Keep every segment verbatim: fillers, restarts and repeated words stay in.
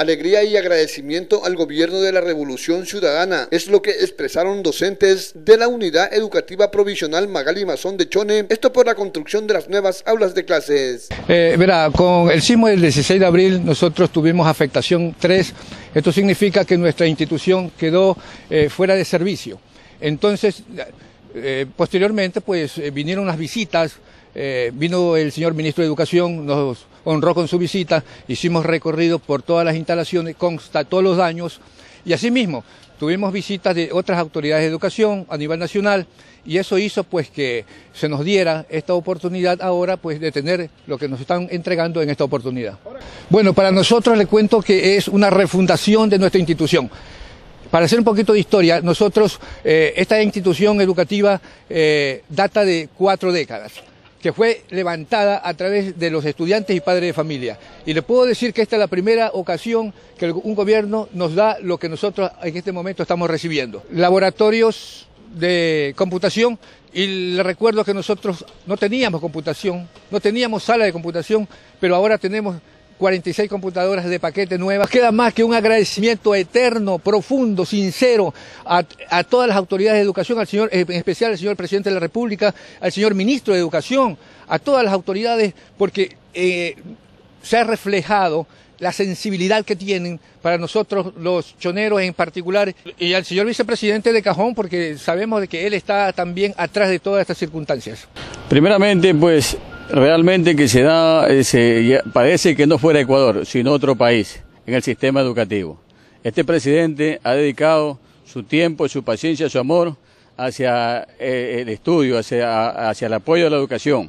Alegría y agradecimiento al gobierno de la Revolución Ciudadana es lo que expresaron docentes de la Unidad Educativa Provisional Magali Mazón de Chone, esto por la construcción de las nuevas aulas de clases. Eh, verá, con el sismo del dieciséis de abril nosotros tuvimos afectación tres, esto significa que nuestra institución quedó eh, fuera de servicio. Entonces, eh, posteriormente, pues eh, vinieron las visitas, eh, vino el señor ministro de Educación, nos honró con su visita, hicimos recorrido por todas las instalaciones, constató los daños y asimismo tuvimos visitas de otras autoridades de educación a nivel nacional y eso hizo pues que se nos diera esta oportunidad ahora pues de tener lo que nos están entregando en esta oportunidad. Bueno, para nosotros le cuento que es una refundación de nuestra institución. Para hacer un poquito de historia, nosotros, eh, esta institución educativa eh, data de cuatro décadas, que fue levantada a través de los estudiantes y padres de familia. Y le puedo decir que esta es la primera ocasión que un gobierno nos da lo que nosotros en este momento estamos recibiendo. Laboratorios de computación, y le recuerdo que nosotros no teníamos computación, no teníamos sala de computación, pero ahora tenemos cuarenta y seis computadoras de paquete nuevas. Queda más que un agradecimiento eterno, profundo, sincero a, a todas las autoridades de educación, al señor, en especial al señor presidente de la República, al señor ministro de Educación, a todas las autoridades, porque eh, se ha reflejado la sensibilidad que tienen para nosotros los choneros en particular, y al señor vicepresidente de cajón, porque sabemos de que él está también atrás de todas estas circunstancias. Primeramente, pues, realmente que se da, se, parece que no fuera Ecuador, sino otro país en el sistema educativo. Este presidente ha dedicado su tiempo, su paciencia, su amor hacia eh, el estudio, hacia, hacia el apoyo a la educación.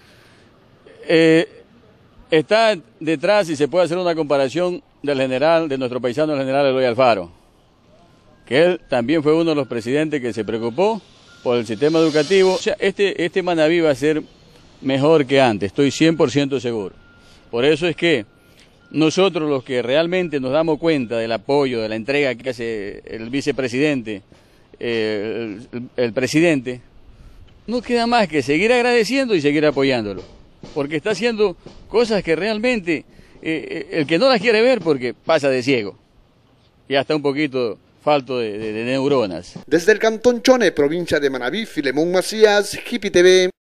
Eh, está detrás, y se puede hacer una comparación del general, de nuestro paisano, el general Eloy Alfaro, que él también fue uno de los presidentes que se preocupó por el sistema educativo. O sea, este, este Manaví va a ser mejor que antes, estoy cien por ciento seguro. Por eso es que nosotros, los que realmente nos damos cuenta del apoyo, de la entrega que hace el vicepresidente, eh, el, el presidente, no queda más que seguir agradeciendo y seguir apoyándolo, porque está haciendo cosas que realmente eh, el que no las quiere ver porque pasa de ciego y hasta un poquito falto de, de, de neuronas. Desde el Cantón Chone, provincia de Manaví, Filemón Macías, Hippie T V.